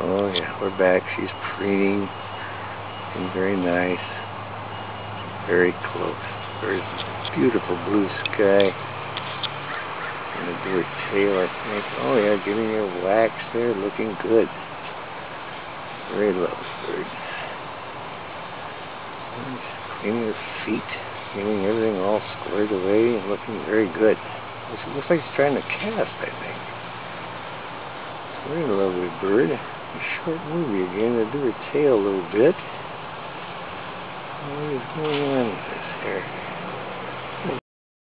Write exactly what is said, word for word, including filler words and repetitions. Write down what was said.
Oh yeah, we're back. She's preening and very nice. Very close. Very beautiful blue sky. Gonna do her tail, I think. Oh yeah, getting her wax there, looking good. Very lovely bird. Cleaning her feet, getting everything all squared away and looking very good. It looks like she's trying to cast, I think. Very lovely bird. A short movie again to do her tail a little bit. What is going on with this here?